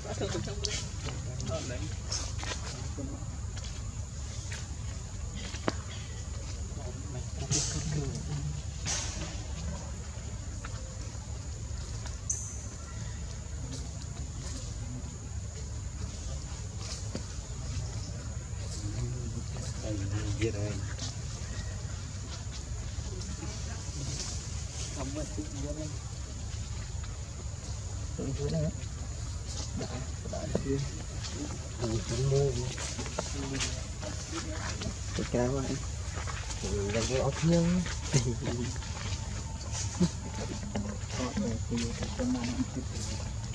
Biết rồi. Không có chuyện gì đâu. Tôi thấy đó. Đã chưa. Ủa chúng mua. Cái cá quá. Là cái ốc nhân. Họ thì cái con ăn.